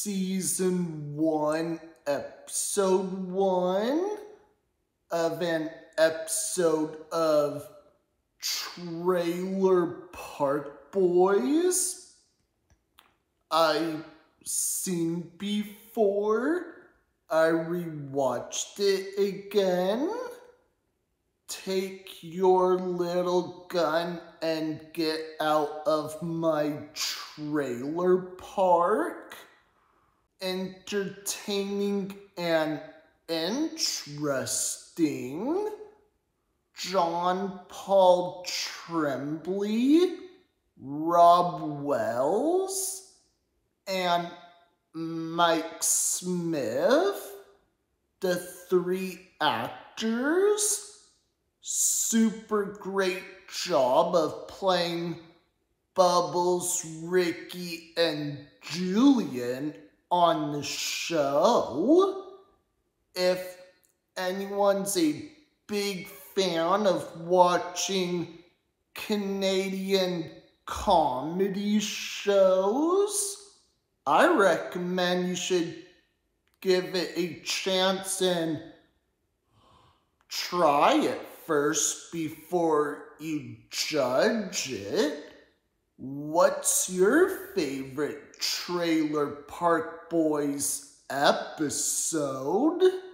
Season 1, Episode 1 of an episode of Trailer Park Boys I've seen before. I rewatched it again. Take your little gun and get out of my trailer park. Entertaining and interesting. John Paul Tremblay, Rob Wells, and Mike Smith, the three actors. Super great job of playing Bubbles, Ricky, and Julian on the show. If anyone's a big fan of watching Canadian comedy shows, I recommend you should give it a chance and try it first before you judge it. What's your favorite Trailer Park Boys episode?